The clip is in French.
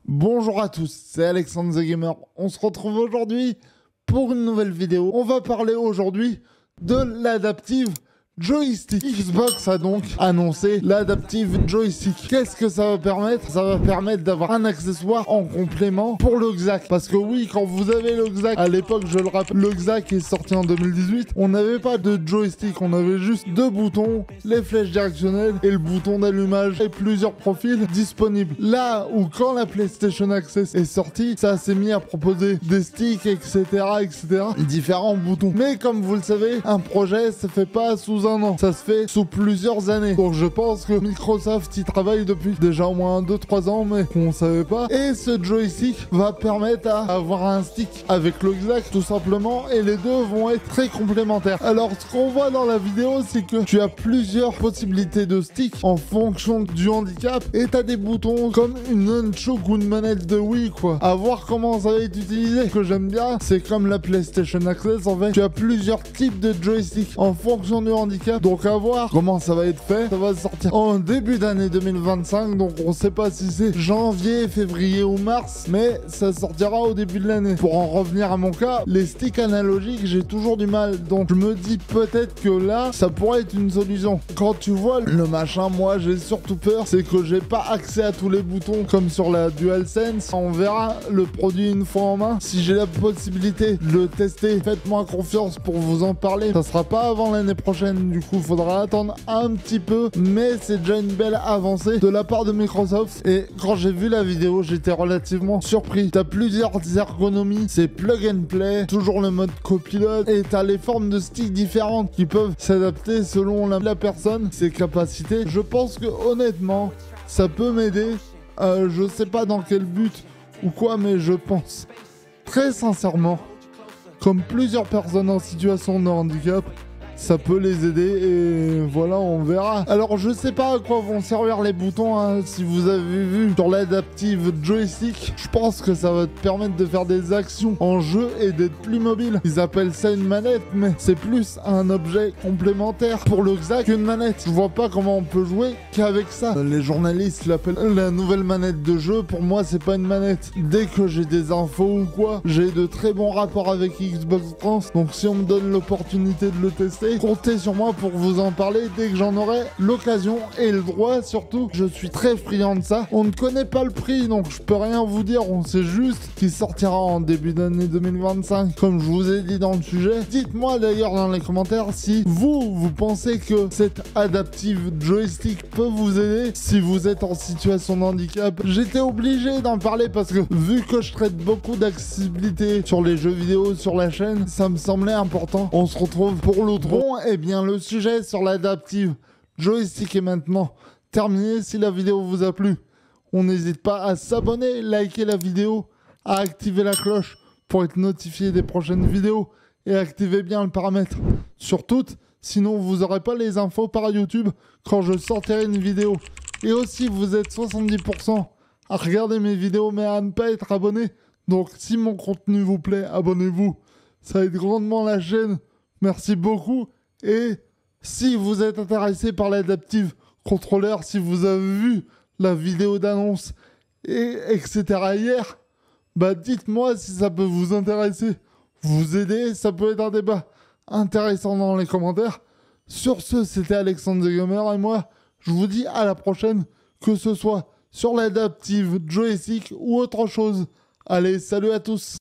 Bonjour à tous, c'est Alexandre the Gamer. On se retrouve aujourd'hui pour une nouvelle vidéo. On va parler aujourd'hui de l'adaptive joystick. Xbox a donc annoncé l'adaptive joystick. Qu'est-ce que ça va permettre? Ça va permettre d'avoir un accessoire en complément pour le XAC. Parce que oui, quand vous avez le XAC, à l'époque, je le rappelle, le XAC est sorti en 2018, on n'avait pas de joystick, on avait juste deux boutons, les flèches directionnelles et le bouton d'allumage et plusieurs profils disponibles. Là où quand la PlayStation Access est sortie, ça s'est mis à proposer des sticks, etc., différents boutons. Mais comme vous le savez, un projet se fait pas sous un an, ça se fait sous plusieurs années. Donc je pense que Microsoft y travaille depuis déjà au moins 2-3 ans, mais qu'on savait pas. Et ce joystick va permettre à avoir un stick avec le XAC tout simplement, et les deux vont être très complémentaires. Alors ce qu'on voit dans la vidéo, c'est que tu as plusieurs possibilités de stick en fonction du handicap, et tu as des boutons comme une nunchuk ou une manette de Wii, quoi. À voir comment ça va être utilisé. Ce que j'aime bien, c'est comme la PlayStation Access, en fait, tu as plusieurs types de joystick en fonction du handicap. Donc à voir comment ça va être fait. Ça va sortir en début d'année 2025, donc on sait pas si c'est janvier, février ou mars, mais ça sortira au début de l'année. Pour en revenir à mon cas, les sticks analogiques, j'ai toujours du mal, donc je me dis peut-être que là, ça pourrait être une solution. Quand tu vois le machin, moi j'ai surtout peur, c'est que j'ai pas accès à tous les boutons comme sur la DualSense. On verra le produit une fois en main. Si j'ai la possibilité de le tester, faites-moi confiance pour vous en parler. Ça sera pas avant l'année prochaine. Du coup, il faudra attendre un petit peu, mais c'est déjà une belle avancée de la part de Microsoft. Et quand j'ai vu la vidéo, j'étais relativement surpris. T'as plusieurs ergonomies, c'est plug and play, toujours le mode copilote, et t'as les formes de sticks différentes qui peuvent s'adapter selon la personne, ses capacités. Je pense que honnêtement, ça peut m'aider. Je sais pas dans quel but ou quoi, mais je pense très sincèrement, comme plusieurs personnes en situation de handicap, ça peut les aider, et voilà, on verra. Alors je sais pas à quoi vont servir les boutons, hein. Si vous avez vu sur l'adaptive joystick, je pense que ça va te permettre de faire des actions en jeu et d'être plus mobile. Ils appellent ça une manette, mais c'est plus un objet complémentaire pour le XAC qu'une manette. Je vois pas comment on peut jouer qu'avec ça. Les journalistes l'appellent la nouvelle manette de jeu. Pour moi, c'est pas une manette. Dès que j'ai des infos ou quoi, j'ai de très bons rapports avec Xbox France, donc si on me donne l'opportunité de le tester, comptez sur moi pour vous en parler dès que j'en aurai l'occasion et le droit. Surtout, je suis très friand de ça. On ne connaît pas le prix, donc je peux rien vous dire. On sait juste qu'il sortira en début d'année 2025, comme je vous ai dit dans le sujet. Dites-moi d'ailleurs dans les commentaires si vous pensez que cette adaptive joystick peut vous aider si vous êtes en situation de handicap. J'étais obligé d'en parler parce que vu que je traite beaucoup d'accessibilité sur les jeux vidéo sur la chaîne, ça me semblait important. On se retrouve pour l'autre. Bon, et bien le sujet sur l'adaptive joystick est maintenant terminé. Si la vidéo vous a plu, on n'hésite pas à s'abonner, liker la vidéo, à activer la cloche pour être notifié des prochaines vidéos, et activez bien le paramètre sur toutes, sinon vous n'aurez pas les infos par YouTube quand je sortirai une vidéo. Et aussi, vous êtes 70% à regarder mes vidéos mais à ne pas être abonné, donc si mon contenu vous plaît, abonnez-vous, ça aide grandement la chaîne. Merci beaucoup. Et si vous êtes intéressé par l'adaptive contrôleur, si vous avez vu la vidéo d'annonce et etc. hier, bah dites-moi si ça peut vous intéresser, vous aider. Ça peut être un débat intéressant dans les commentaires. Sur ce, c'était Alexandre the Gamer, et moi, je vous dis à la prochaine, que ce soit sur l'adaptive joystick ou autre chose. Allez, salut à tous.